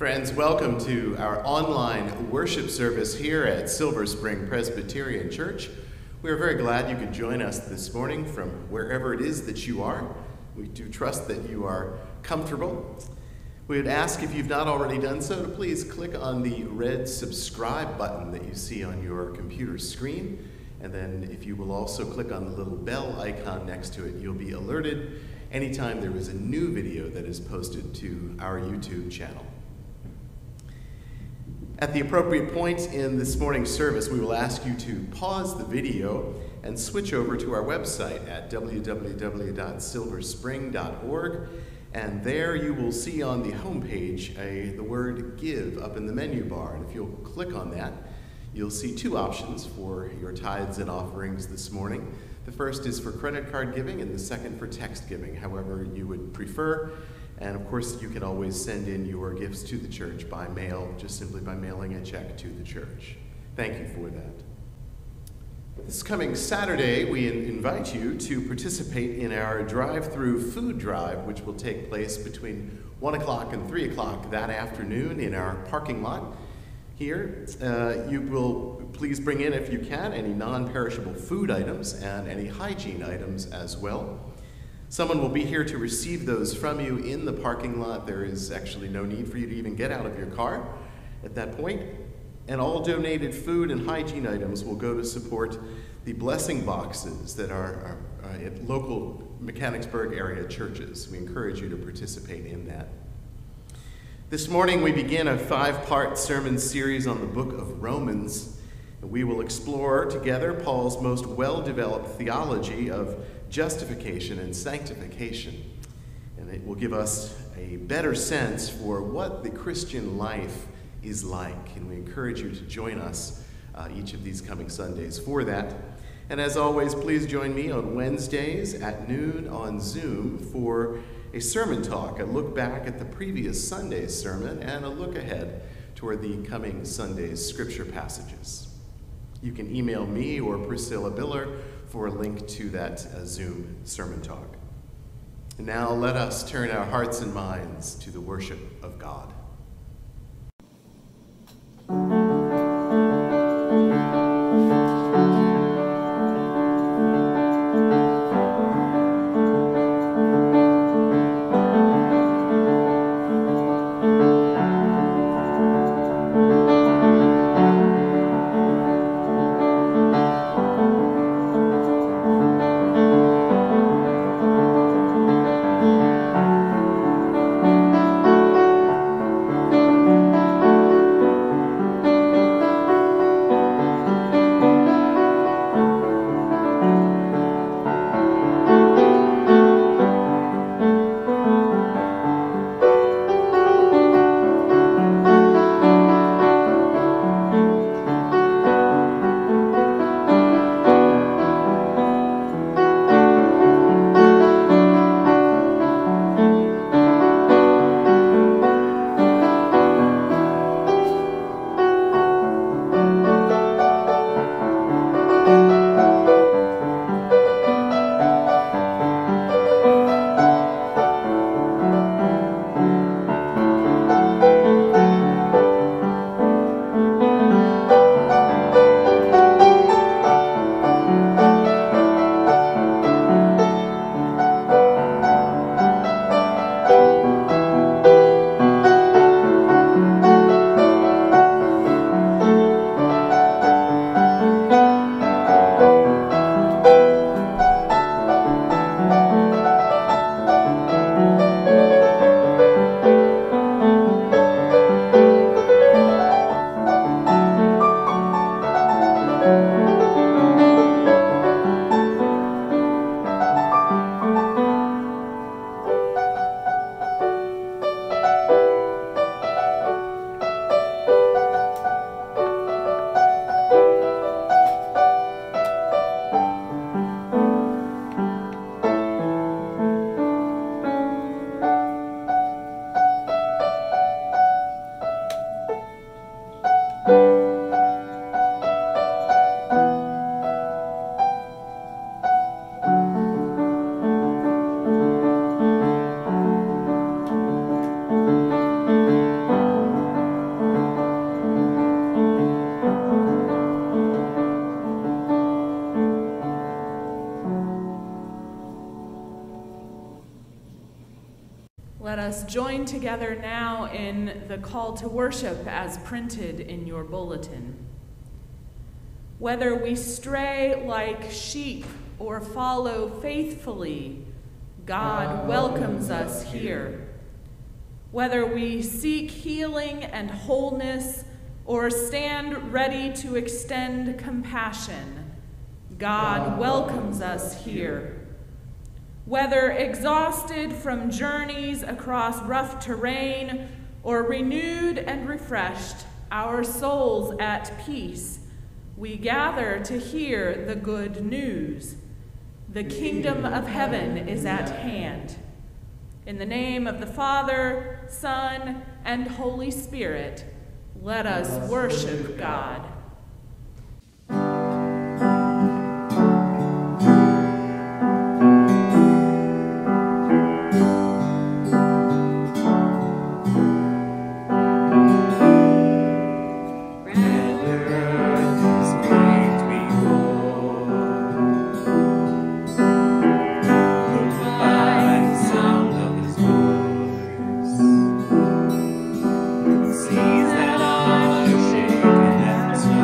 Friends, welcome to our online worship service here at Silver Spring Presbyterian Church. We are very glad you could join us this morning from wherever it is that you are. We do trust that you are comfortable. We would ask, if you've not already done so, to please click on the red subscribe button that you see on your computer screen. And then if you will also click on the little bell icon next to it, you'll be alerted anytime there is a new video that is posted to our YouTube channel. At the appropriate point in this morning's service, we will ask you to pause the video and switch over to our website at www.silverspring.org. And there you will see on the homepage the word Give up in the menu bar. And if you'll click on that, you'll see two options for your tithes and offerings this morning. The first is for credit card giving and the second for text giving, however you would prefer. And of course, you can always send in your gifts to the church by mail, just simply by mailing a check to the church. Thank you for that. This coming Saturday, we invite you to participate in our drive-through food drive, which will take place between 1 o'clock and 3 o'clock that afternoon in our parking lot here. You will please bring in, if you can, any non-perishable food items and any hygiene items as well. Someone will be here to receive those from you in the parking lot. There is actually no need for you to even get out of your car at that point. And all donated food and hygiene items will go to support the blessing boxes that are at local Mechanicsburg area churches. We encourage you to participate in that. This morning we begin a 5-part sermon series on the book of Romans. We will explore together Paul's most well-developed theology of justification and sanctification. And it will give us a better sense for what the Christian life is like. And we encourage you to join us each of these coming Sundays for that. And as always, please join me on Wednesdays at noon on Zoom for a sermon talk, a look back at the previous Sunday's sermon and a look ahead toward the coming Sunday's scripture passages. You can email me or Priscilla Biller for a link to that Zoom sermon talk. And now let us turn our hearts and minds to the worship of God. Let us join together now in the call to worship as printed in your bulletin. Whether we stray like sheep or follow faithfully, God welcomes us here. Whether we seek healing and wholeness or stand ready to extend compassion, God welcomes us here. Whether exhausted from journeys across rough terrain or renewed and refreshed, our souls at peace, we gather to hear the good news. The kingdom of heaven is at hand. In the name of the Father, Son, and Holy Spirit, let us worship God. Seas that are shaken and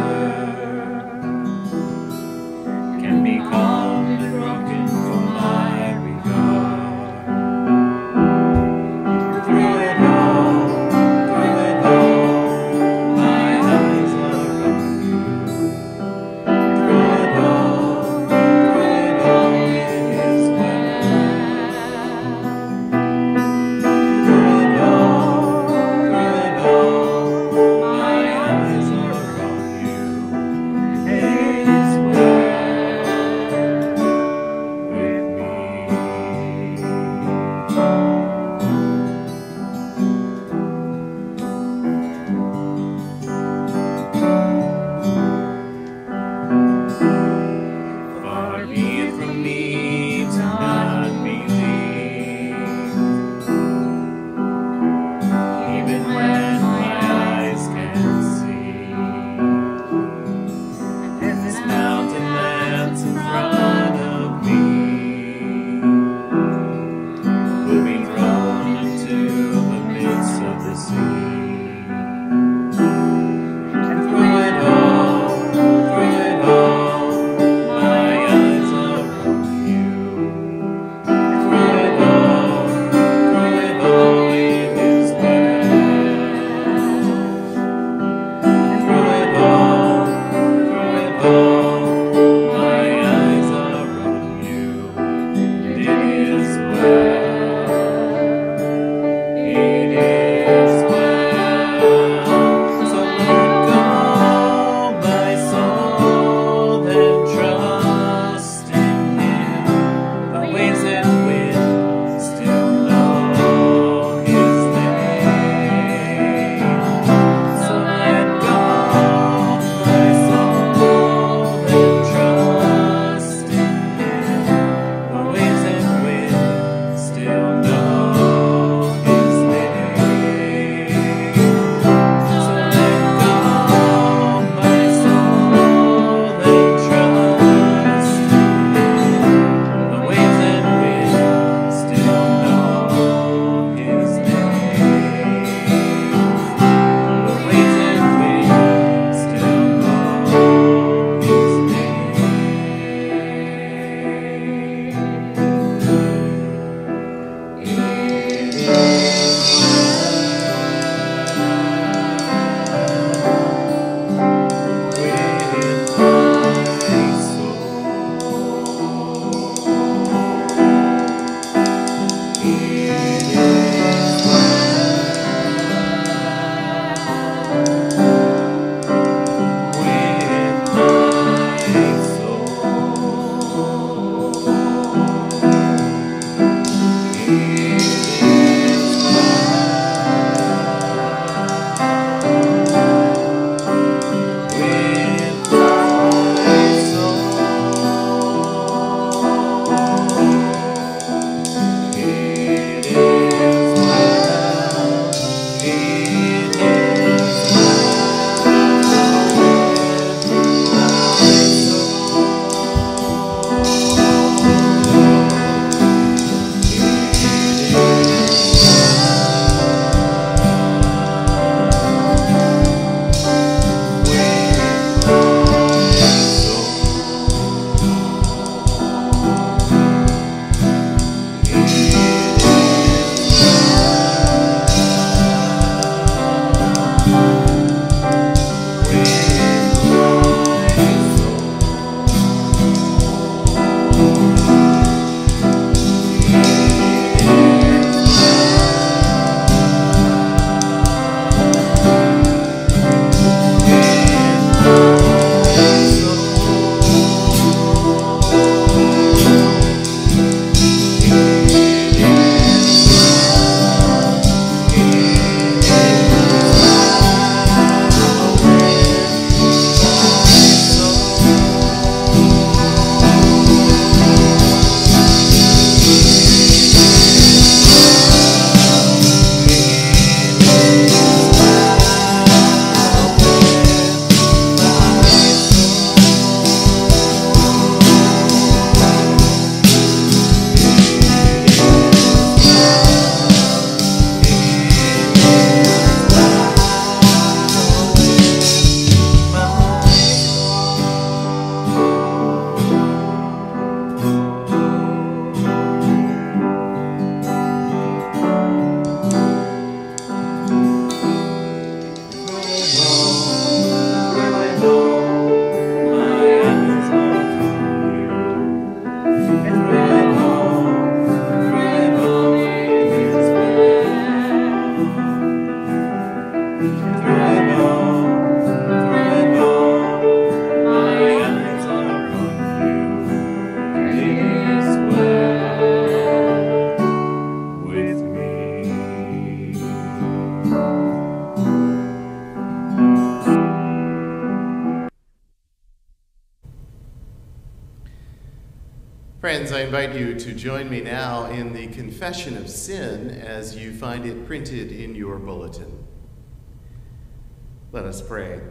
Friends, I invite you to join me now in the confession of sin as you find it printed in your bulletin. Let us pray.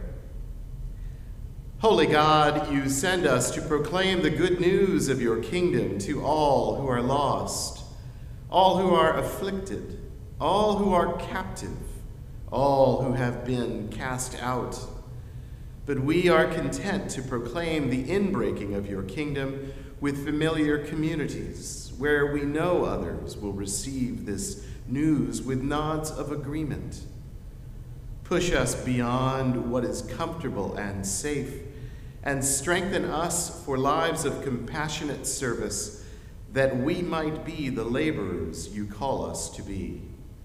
Holy God, you send us to proclaim the good news of your kingdom to all who are lost, all who are afflicted, all who are captive, all who have been cast out. But we are content to proclaim the inbreaking of your kingdom with familiar communities, where we know others will receive this news with nods of agreement. Push us beyond what is comfortable and safe, and strengthen us for lives of compassionate service, that we might be the laborers you call us to be.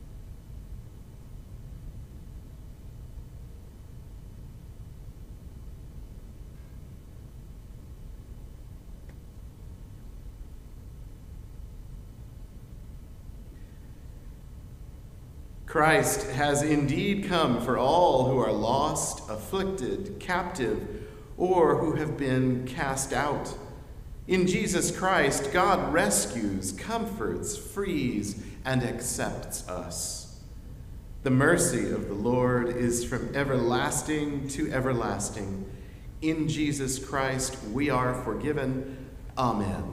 Christ has indeed come for all who are lost, afflicted, captive, or who have been cast out. In Jesus Christ, God rescues, comforts, frees, and accepts us. The mercy of the Lord is from everlasting to everlasting. In Jesus Christ, we are forgiven. Amen.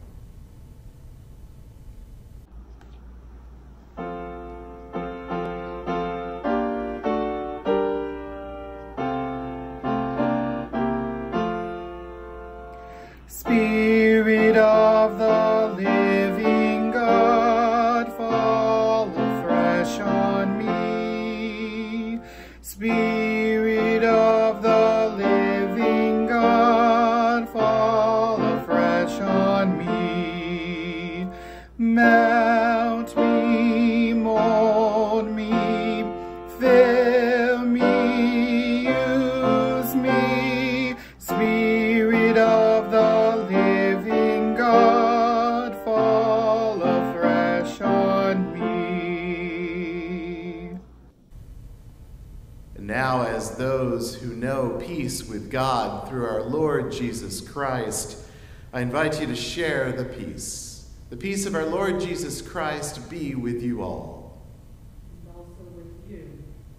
Spirit of the living God, fall afresh on me. Spirit of the living God, fall afresh on me. Melt me, mold me, fill me, use me. Spirit of the living God, fall afresh on me. And now, as those who know peace with God through our Lord Jesus Christ, I invite you to share the peace. The peace of our Lord Jesus Christ be with you all. And also with you.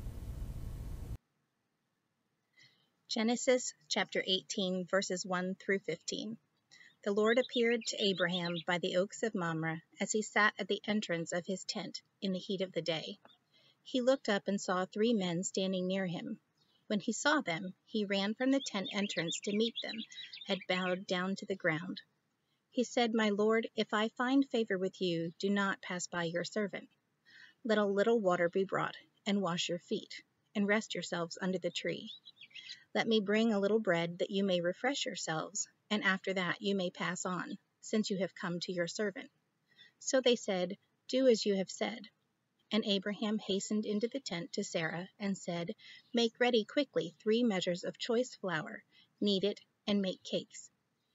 Genesis chapter 18, verses 1 through 15. The Lord appeared to Abraham by the oaks of Mamre as he sat at the entrance of his tent in the heat of the day. He looked up and saw 3 men standing near him. When he saw them, he ran from the tent entrance to meet them, and bowed down to the ground. He said, "My Lord, if I find favor with you, do not pass by your servant. Let a little water be brought, and wash your feet, and rest yourselves under the tree. Let me bring a little bread that you may refresh yourselves, and after that you may pass on, since you have come to your servant." So they said, "Do as you have said." And Abraham hastened into the tent to Sarah and said, "Make ready quickly 3 measures of choice flour, knead it, and make cakes."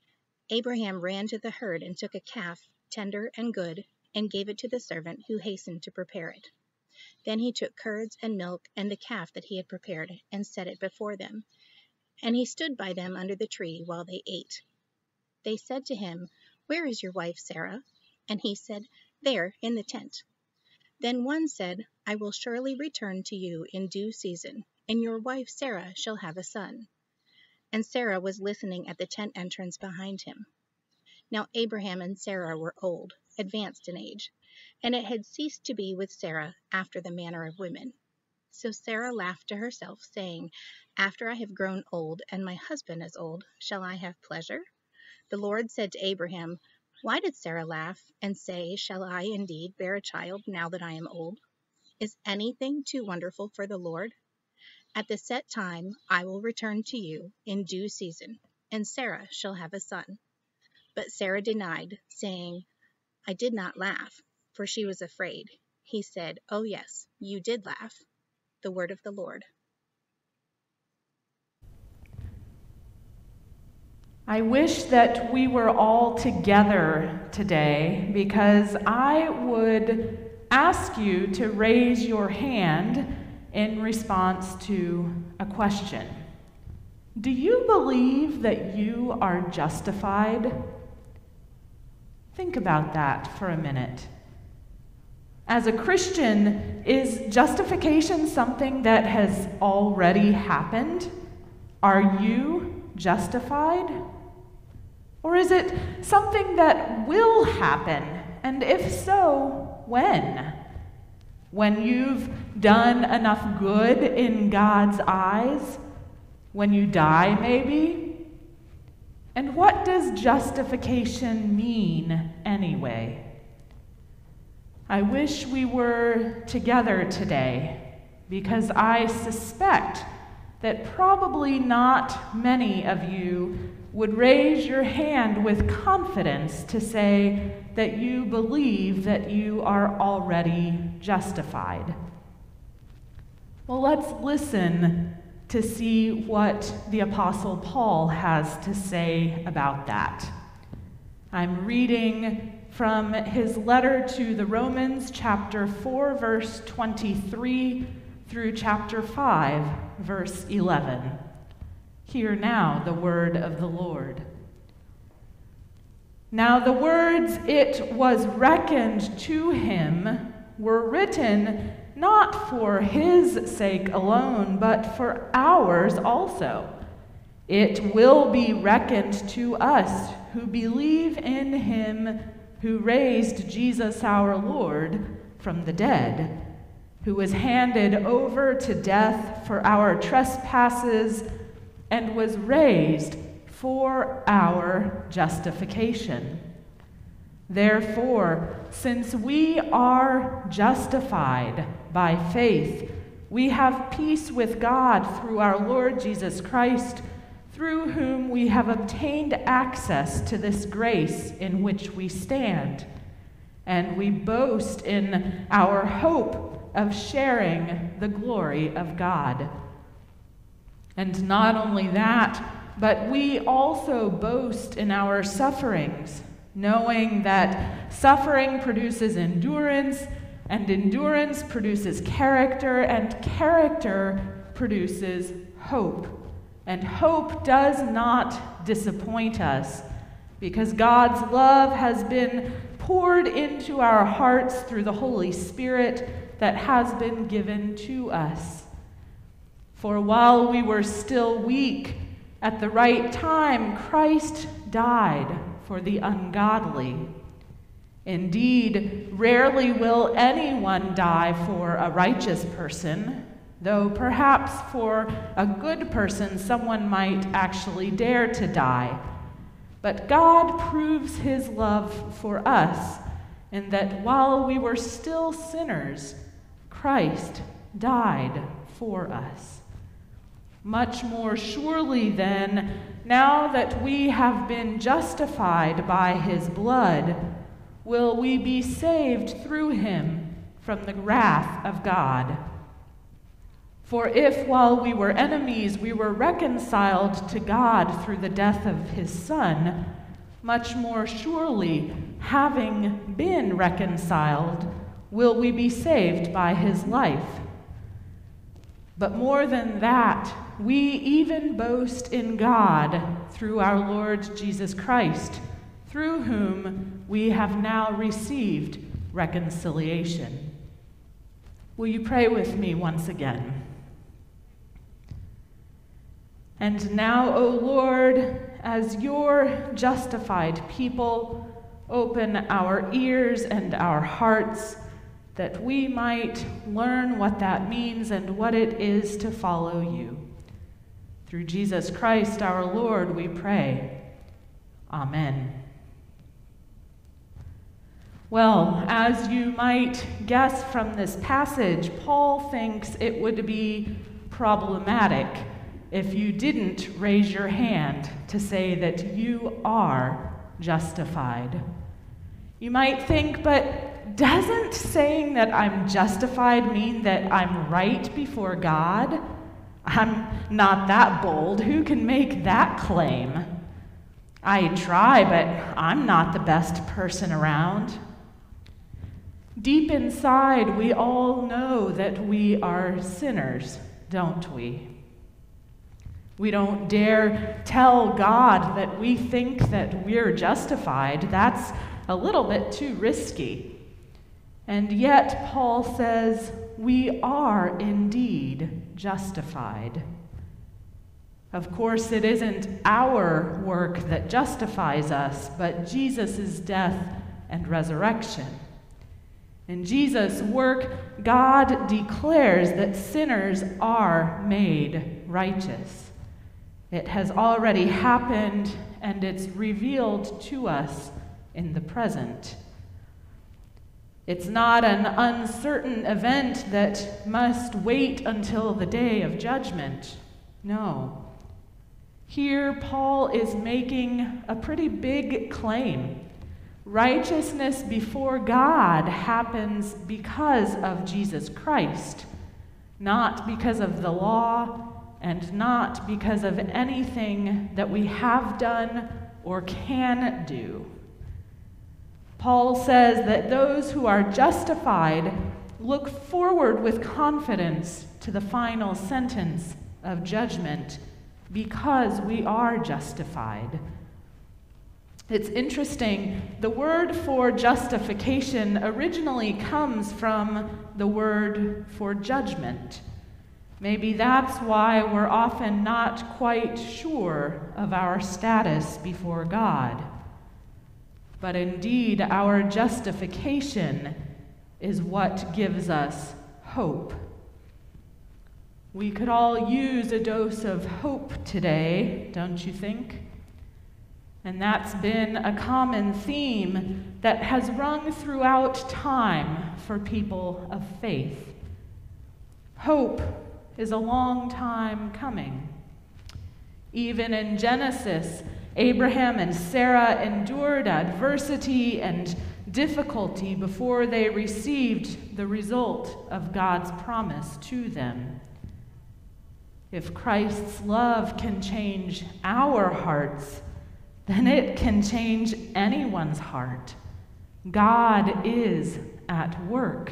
Abraham ran to the herd and took a calf, tender and good, and gave it to the servant who hastened to prepare it. Then he took curds and milk and the calf that he had prepared and set it before them. And he stood by them under the tree while they ate. They said to him, "Where is your wife Sarah?" And he said, "There, in the tent." Then one said, "I will surely return to you in due season, and your wife Sarah shall have a son." And Sarah was listening at the tent entrance behind him. Now Abraham and Sarah were old, advanced in age, and it had ceased to be with Sarah after the manner of women. So Sarah laughed to herself, saying, "After I have grown old, and my husband is old, shall I have pleasure?" The Lord said to Abraham, "Why did Sarah laugh and say, 'Shall I indeed bear a child now that I am old?' Is anything too wonderful for the Lord? At the set time I will return to you in due season, and Sarah shall have a son." But Sarah denied, saying, "I did not laugh," for she was afraid. He said, "Oh yes, you did laugh." The word of the Lord. I wish that we were all together today, because I would ask you to raise your hand in response to a question. Do you believe that you are justified? Think about that for a minute. As a Christian, is justification something that has already happened? Are you justified? Or is it something that will happen? And if so, when? When you've done enough good in God's eyes? When you die, maybe? And what does justification mean anyway? I wish we were together today, because I suspect that probably not many of you would raise your hand with confidence to say that you believe that you are already justified. Well, let's listen to see what the Apostle Paul has to say about that. I'm reading from his letter to the Romans, chapter 4, verse 23 through chapter 5, verse 11. Hear now the word of the Lord. Now the words, "It was reckoned to him," were written not for his sake alone, but for ours also. It will be reckoned to us who believe in him who raised Jesus our Lord from the dead, who was handed over to death for our trespasses and was raised for our justification. Therefore, since we are justified by faith, we have peace with God through our Lord Jesus Christ, through whom we have obtained access to this grace in which we stand, and we boast in our hope of sharing the glory of God. And not only that, but we also boast in our sufferings, knowing that suffering produces endurance, and endurance produces character, and character produces hope. And hope does not disappoint us, because God's love has been poured into our hearts through the Holy Spirit that has been given to us. For while we were still weak, at the right time, Christ died for the ungodly. Indeed, rarely will anyone die for a righteous person, though perhaps for a good person someone might actually dare to die. But God proves his love for us in that while we were still sinners, Christ died for us. Much more surely then, now that we have been justified by his blood, will we be saved through him from the wrath of God. For if while we were enemies we were reconciled to God through the death of his Son, much more surely, having been reconciled, will we be saved by his life. But more than that, we even boast in God through our Lord Jesus Christ, through whom we have now received reconciliation. Will you pray with me once again? And now, O Lord, as your justified people, open our ears and our hearts that we might learn what that means and what it is to follow you. Through Jesus Christ our Lord, we pray. Amen. Well, as you might guess from this passage, Paul thinks it would be problematic if you didn't raise your hand to say that you are justified. You might think, but doesn't saying that I'm justified mean that I'm right before God? I'm not that bold. Who can make that claim? I try, but I'm not the best person around. Deep inside, we all know that we are sinners, don't we? We don't dare tell God that we think that we're justified. That's a little bit too risky. And yet, Paul says, we are indeed justified. Of course, it isn't our work that justifies us, but Jesus' death and resurrection. In Jesus' work, God declares that sinners are made righteous. It has already happened, and it's revealed to us in the present. It's not an uncertain event that must wait until the day of judgment. No. Here, Paul is making a pretty big claim. Righteousness before God happens because of Jesus Christ, not because of the law, and not because of anything that we have done or can do. Paul says that those who are justified look forward with confidence to the final sentence of judgment because we are justified. It's interesting, the word for justification originally comes from the word for judgment. Maybe that's why we're often not quite sure of our status before God. But indeed, our justification is what gives us hope. We could all use a dose of hope today, don't you think? And that's been a common theme that has rung throughout time for people of faith. Hope is a long time coming. Even in Genesis, Abraham and Sarah endured adversity and difficulty before they received the result of God's promise to them. If Christ's love can change our hearts, then it can change anyone's heart. God is at work.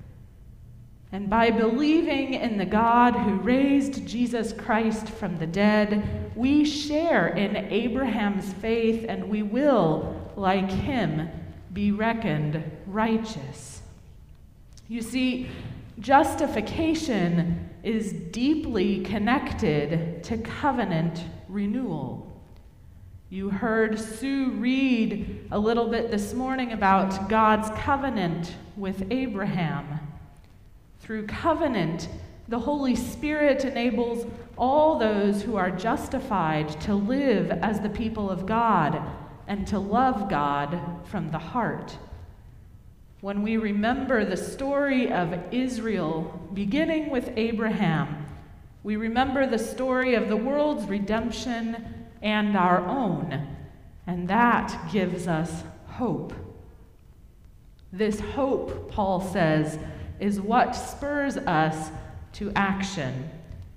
And by believing in the God who raised Jesus Christ from the dead, we share in Abraham's faith, and we will, like him, be reckoned righteous. You see, justification is deeply connected to covenant renewal. You heard Sue read a little bit this morning about God's covenant with Abraham. Through covenant, the Holy Spirit enables all those who are justified to live as the people of God and to love God from the heart. When we remember the story of Israel, beginning with Abraham, we remember the story of the world's redemption and our own, and that gives us hope. This hope, Paul says, is what spurs us to action.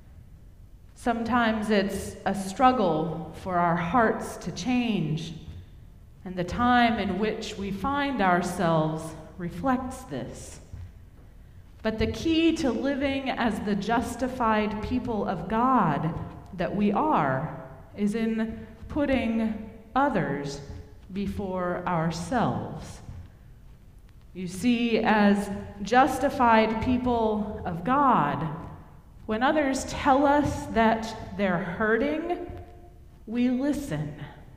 Sometimes it's a struggle for our hearts to change, and the time in which we find ourselves reflects this. But the key to living as the justified people of God that we are is in putting others before ourselves. You see, as justified people of God, when others tell us that they're hurting, we listen.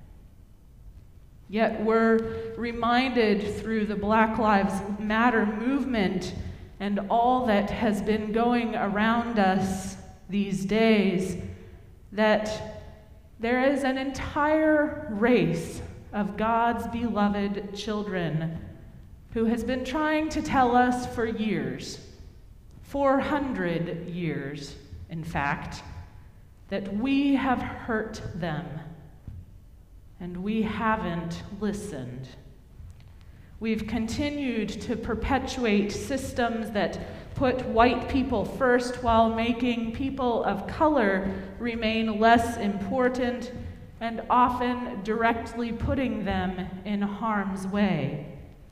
Yet we're reminded through the Black Lives Matter movement and all that has been going around us these days that there is an entire race of God's beloved children who has been trying to tell us for years, 400 years, in fact, that we have hurt them, and we haven't listened. We've continued to perpetuate systems that put white people first while making people of color remain less important and often directly putting them in harm's way.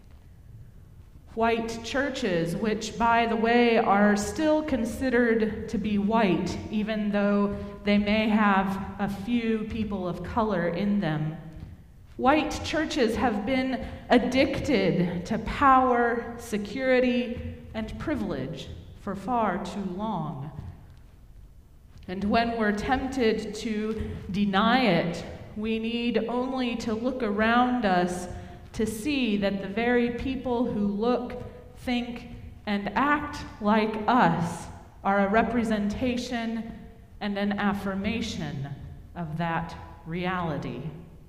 White churches, which, by the way, are still considered to be white, even though they may have a few people of color in them, White churches have been addicted to power, security, and privilege for far too long. And when we're tempted to deny it, we need only to look around us to see that the very people who look, think, and act like us are a representation and an affirmation of that reality.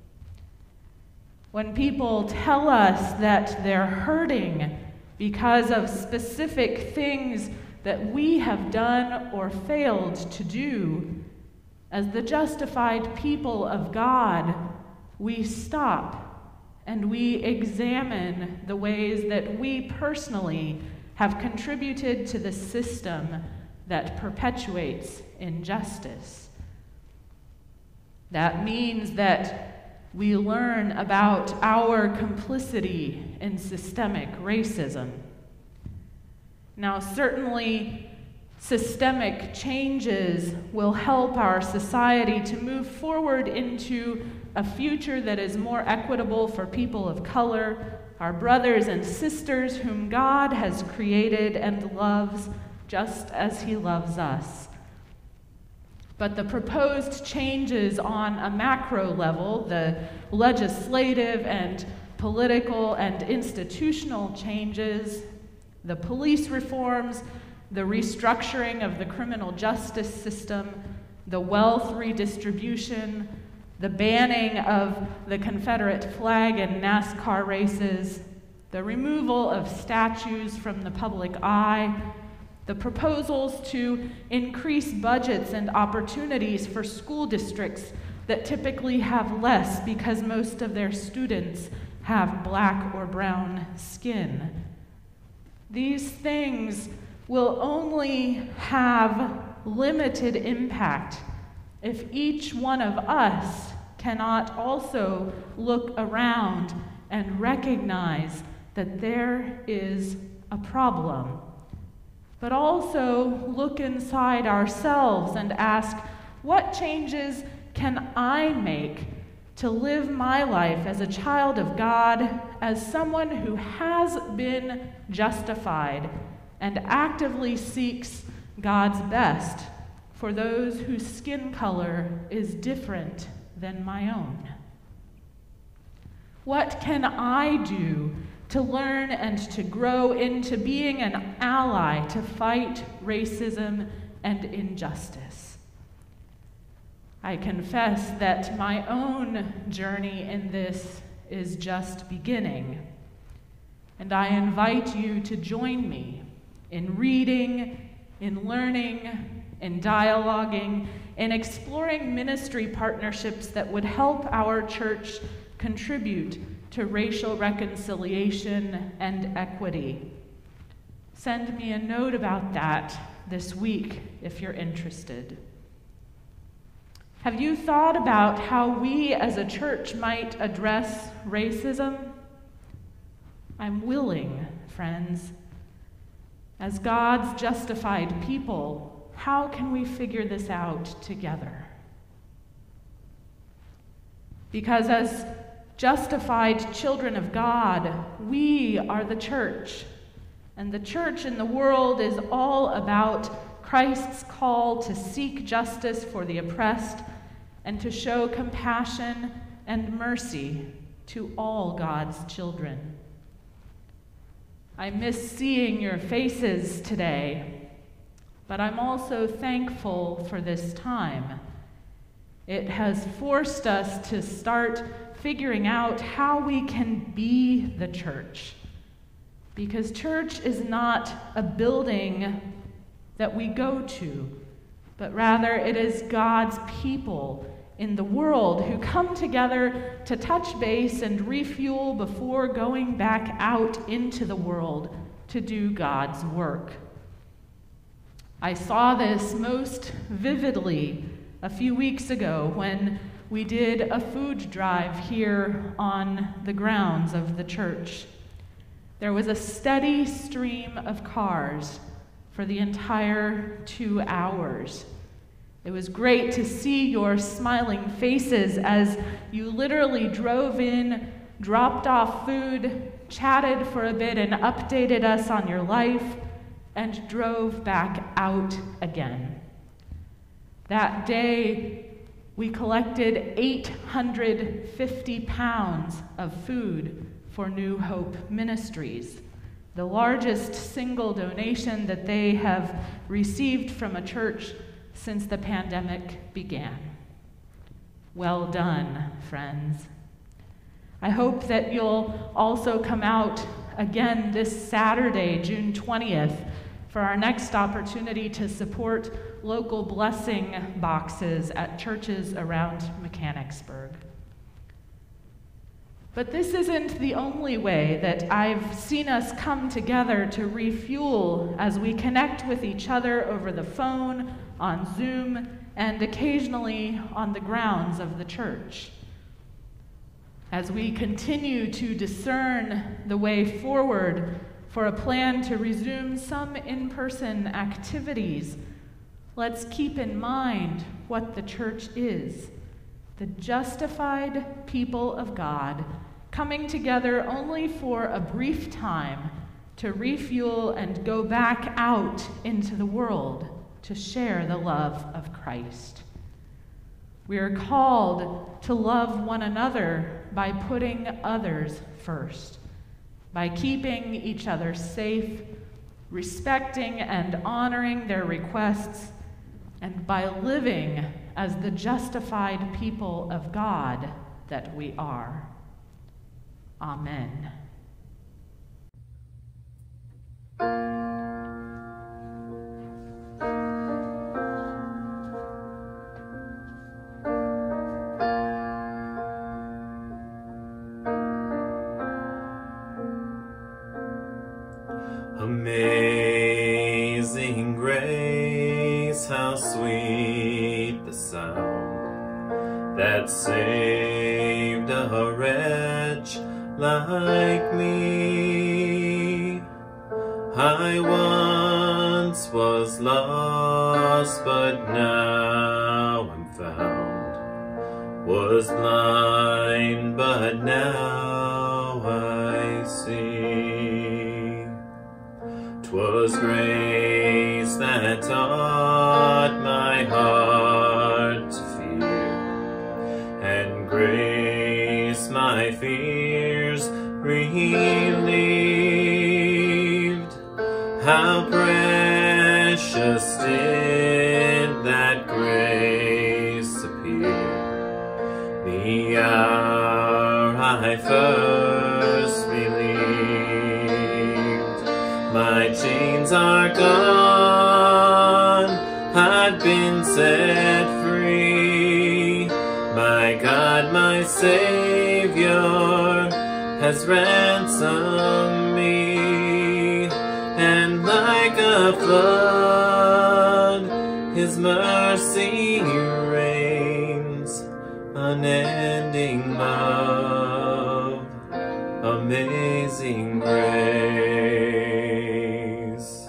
When people tell us that they're hurting because of specific things that we have done or failed to do, as the justified people of God, we stop and we examine the ways that we personally have contributed to the system that perpetuates injustice. That means that we learn about our complicity in systemic racism. Now, certainly, systemic changes will help our society to move forward into a future that is more equitable for people of color, our brothers and sisters whom God has created and loves just as He loves us. But the proposed changes on a macro level, the legislative and political and institutional changes, the police reforms, the restructuring of the criminal justice system, the wealth redistribution, the banning of the Confederate flag in NASCAR races, the removal of statues from the public eye, the proposals to increase budgets and opportunities for school districts that typically have less because most of their students have black or brown skin. These things will only have limited impact if each one of us cannot also look around and recognize that there is a problem, but also look inside ourselves and ask, what changes can I make to live my life as a child of God, as someone who has been justified and actively seeks God's best for those whose skin color is different than my own? What can I do to learn and to grow into being an ally to fight racism and injustice? I confess that my own journey in this is just beginning, and I invite you to join me in reading, in learning, in dialoguing, in exploring ministry partnerships that would help our church contribute to racial reconciliation and equity. Send me a note about that this week if you're interested. Have you thought about how we as a church might address racism? I'm willing, friends. As God's justified people, how can we figure this out together? Because as justified children of God, we are the church. And the church in the world is all about Christ's call to seek justice for the oppressed and to show compassion and mercy to all God's children. I miss seeing your faces today, but I'm also thankful for this time. It has forced us to start figuring out how we can be the church. Because church is not a building that we go to, but rather it is God's people in the world who come together to touch base and refuel before going back out into the world to do God's work. I saw this most vividly a few weeks ago when we did a food drive here on the grounds of the church. There was a steady stream of cars for the entire 2 hours. It was great to see your smiling faces as you literally drove in, dropped off food, chatted for a bit, and updated us on your life, and drove back out again. That day, we collected 850 pounds of food for New Hope Ministries, the largest single donation that they have received from a church since the pandemic began. Well done, friends. I hope that you'll also come out again this Saturday, June 20th, for our next opportunity to support local blessing boxes at churches around Mechanicsburg. But this isn't the only way that I've seen us come together to refuel as we connect with each other over the phone, on Zoom, and occasionally on the grounds of the church. As we continue to discern the way forward for a plan to resume some in-person activities, let's keep in mind what the church is: the justified people of God, coming together only for a brief time to refuel and go back out into the world to share the love of Christ. We are called to love one another by putting others first, by keeping each other safe, respecting and honoring their requests, and by living as the justified people of God that we are. Amen. Amazing grace, how sweet the sound that saved a wretch like me. I once was lost, but now I'm found, was blind, but now I see. 'Twas grace that taught my heart to fear, and grace my fears relieved. How precious did that grace appear, the hour I first believed. My chains are gone, I've been set free. My God, my Savior, has ransomed me. And like a flood, His mercy reigns. Unending love, amazing grace.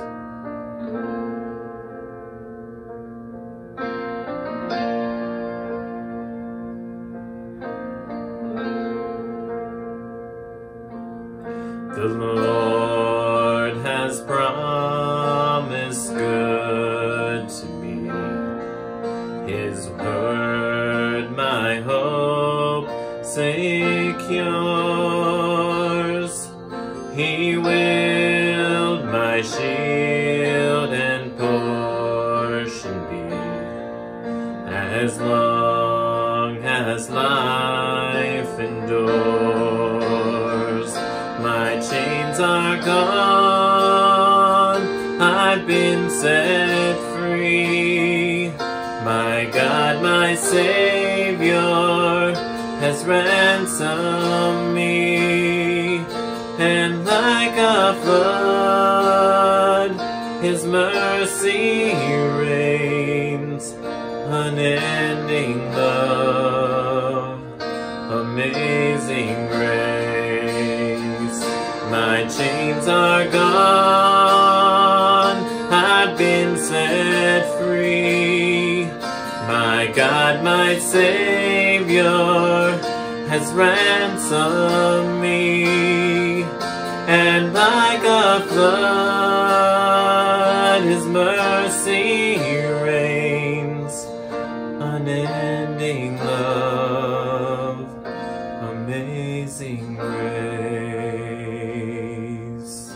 The Lord has promised good to me. His word my hope secures. He willed my shield and portion be, as long as life endures. My chains are gone, I've been set free. My God, my Savior, has ransomed me. And like a flood, His mercy reigns. Unending love, amazing grace. My chains are gone, I've been set free. God, my Savior, has ransomed me, and like a flood his mercy reigns. Unending love, amazing grace.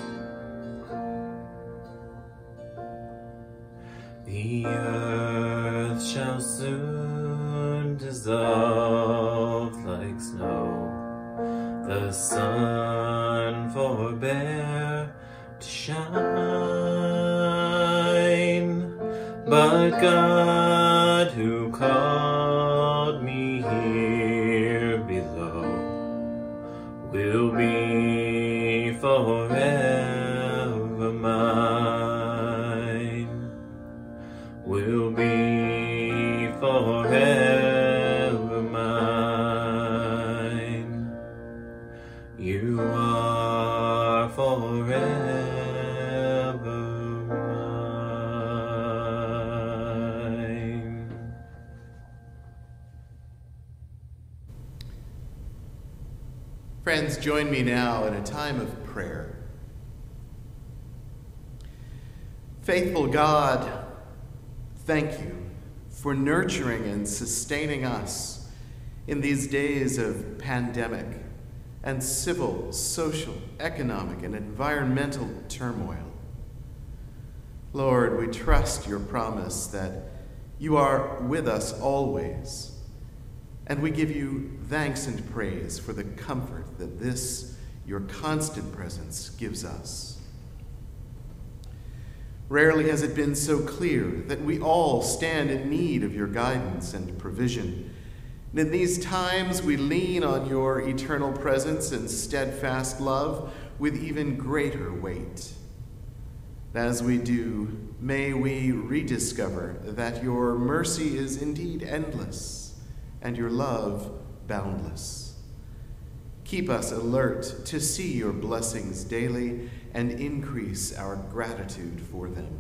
The earth shall soon dissolve like snow, the sun forbear to shine, but God, who called me here below, will be forever mine, will be forever mine. You are forever mine. Friends, join me now in a time of prayer. Faithful God, thank you for nurturing and sustaining us in these days of pandemic and civil, social, economic, and environmental turmoil. Lord, we trust your promise that you are with us always, and we give you thanks and praise for the comfort that this, your constant presence, gives us. Rarely has it been so clear that we all stand in need of your guidance and provision. And in these times, we lean on your eternal presence and steadfast love with even greater weight. As we do, may we rediscover that your mercy is indeed endless and your love boundless. Keep us alert to see your blessings daily and increase our gratitude for them.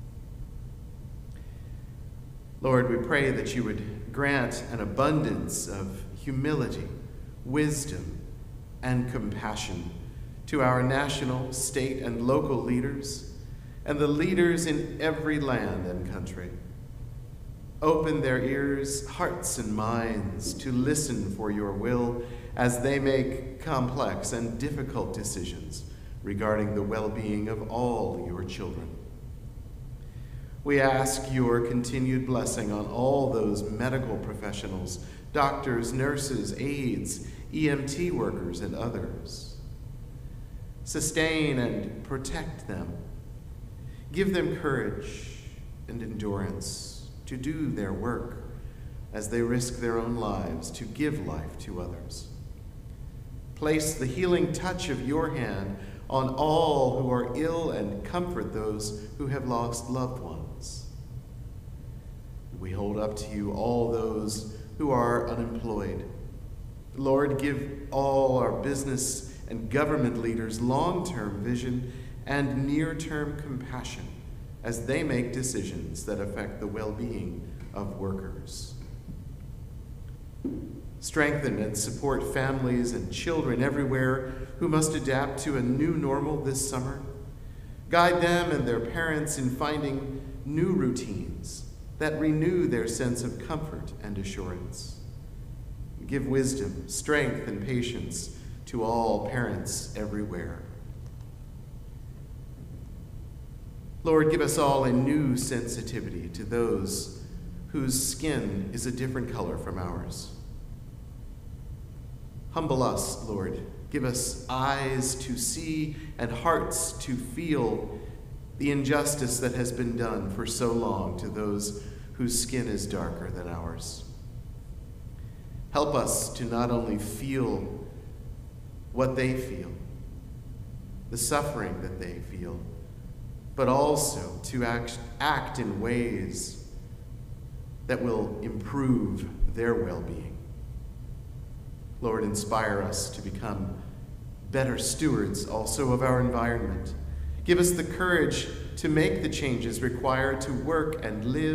Lord, we pray that you would grant an abundance of humility, wisdom, and compassion to our national, state, and local leaders, and the leaders in every land and country. Open their ears, hearts, and minds to listen for your will as they make complex and difficult decisions regarding the well-being of all your children. We ask your continued blessing on all those medical professionals, doctors, nurses, aides, EMT workers, and others. Sustain and protect them. Give them courage and endurance to do their work as they risk their own lives to give life to others. Place the healing touch of your hand on all who are ill and comfort those who have lost loved ones. We hold up to you all those who are unemployed. Lord, give all our business and government leaders long-term vision and near-term compassion as they make decisions that affect the well-being of workers. Strengthen and support families and children everywhere who must adapt to a new normal this summer. Guide them and their parents in finding new routines that renew their sense of comfort and assurance. Give wisdom, strength, and patience to all parents everywhere. Lord, give us all a new sensitivity to those whose skin is a different color from ours. Humble us, Lord. Give us eyes to see and hearts to feel the injustice that has been done for so long to those whose skin is darker than ours. Help us to not only feel what they feel, the suffering that they feel, but also to act in ways that will improve their well-being. Lord, inspire us to become better stewards also of our environment. Give us the courage to make the changes required to work and live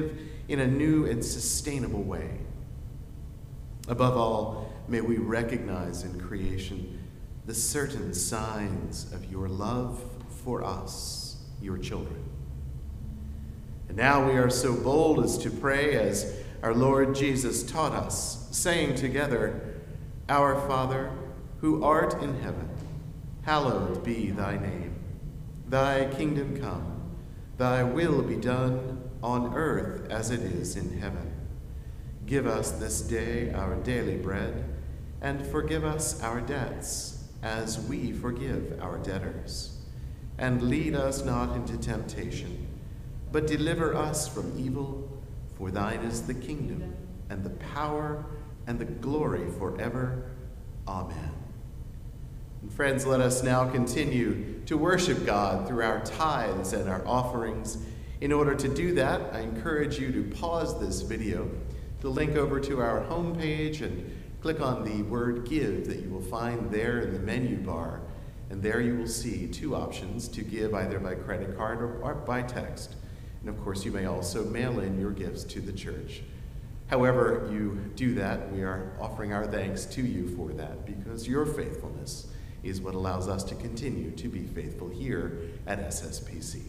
in a new and sustainable way. Above all, may we recognize in creation the certain signs of your love for us, your children. And now we are so bold as to pray as our Lord Jesus taught us, saying together, Our Father, who art in heaven, hallowed be thy name. Thy kingdom come, thy will be done on earth as it is in heaven. Give us this day our daily bread, and forgive us our debts, as we forgive our debtors. And lead us not into temptation, but deliver us from evil. For thine is the kingdom, and the power, and the glory forever. Amen. And friends, let us now continue to worship God through our tithes and our offerings. In order to do that, I encourage you to pause this video, to link over to our homepage and click on the word give that you will find there in the menu bar. And there you will see two options to give either by credit card or by text. And of course, you may also mail in your gifts to the church. However you do that, we are offering our thanks to you for that, because your faithfulness is what allows us to continue to be faithful here at SSPC.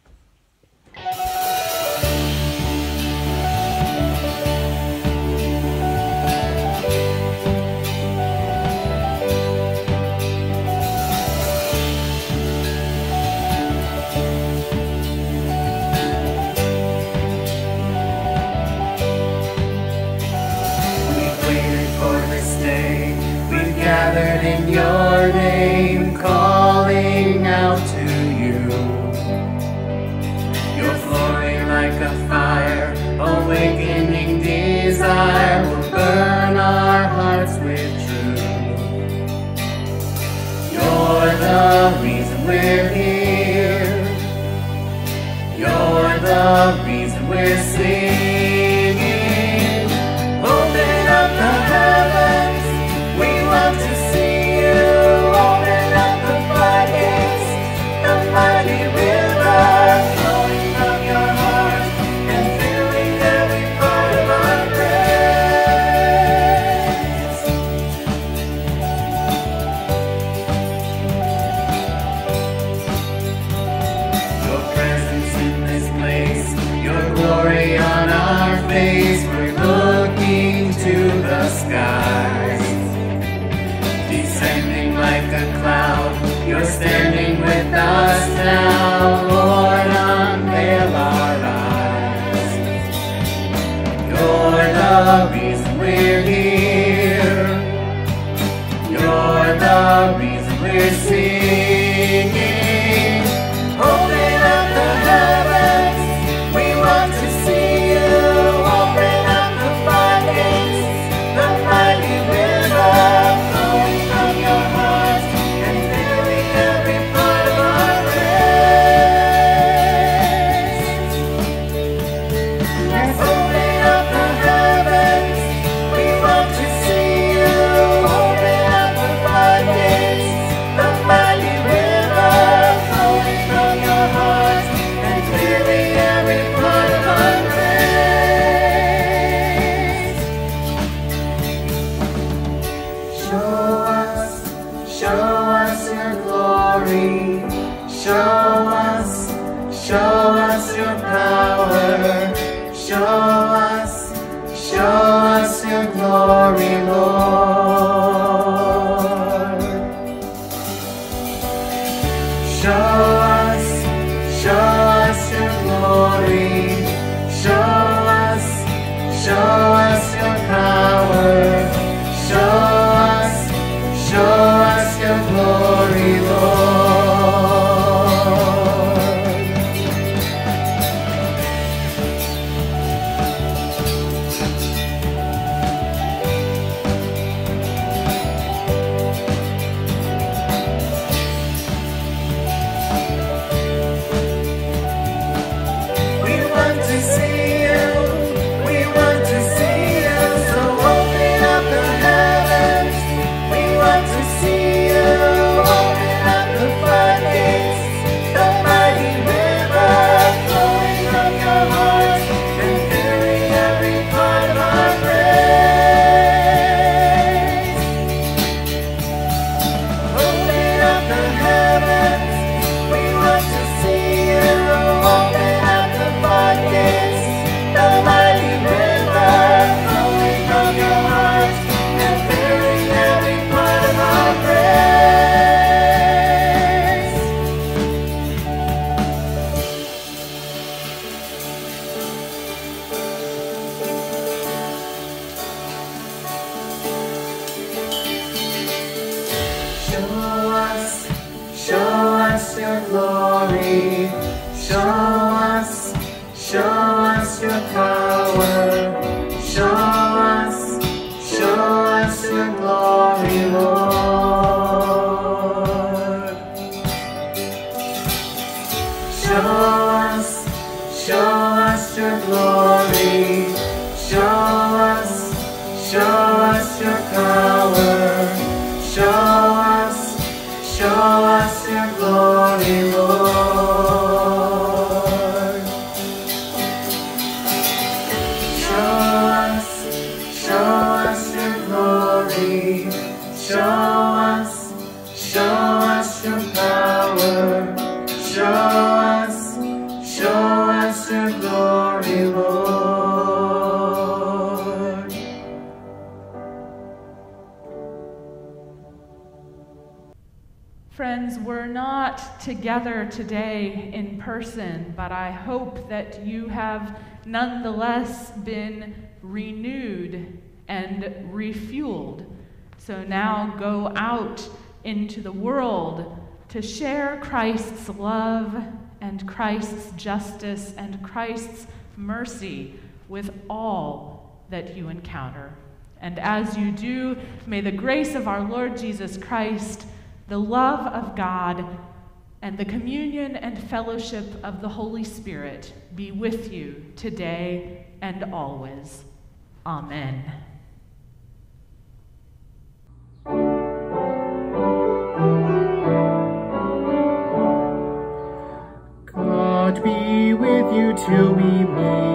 Gathered in your name, calling out to you. Your glory like a fire, awakening desire, will burn our hearts with truth. You're the reason we're here. You're the reason we're singing. Open up the heavens. We love to see you. Open up the floodgates, the mighty river flowing from your heart and filling every part of our praise. Your presence in this place, your glory on our face. We're looking to the skies. Descending like a cloud, you're standing with us now, Lord, unveil our eyes. You're the reason we're here. You're the reason we're singing. Open up the heavens, we want to see you. Open up the floodgates, the mighty river. your glory. Show us your power. Show us your glory, Lord. Show us your glory. Show us your power. Show us your glory, Lord. Show us your glory. Show us your power. Show us your glory, Lord. Friends, we're not together today in person, but I hope that you have nonetheless been renewed and refueled. So now go out into the world to share Christ's love and Christ's justice and Christ's mercy with all that you encounter. And as you do, may the grace of our Lord Jesus Christ, the love of God, and the communion and fellowship of the Holy Spirit be with you today and always. Amen. God be with you till we meet